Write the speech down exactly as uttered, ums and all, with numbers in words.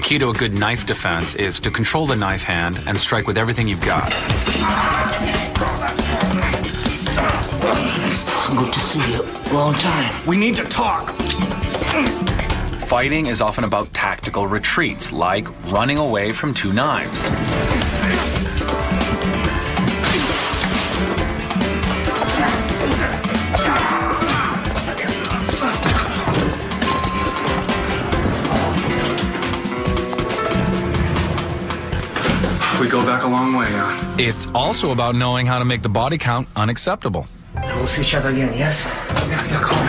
key to a good knife defense is to control the knife hand and strike with everything you've got. Good to see you. Long time. We need to talk. Fighting is often about tactical retreats, like running away from two knives. We go back a long way, huh? It's also about knowing how to make the body count unacceptable. We'll see each other again, yes? Yeah, yeah, call me.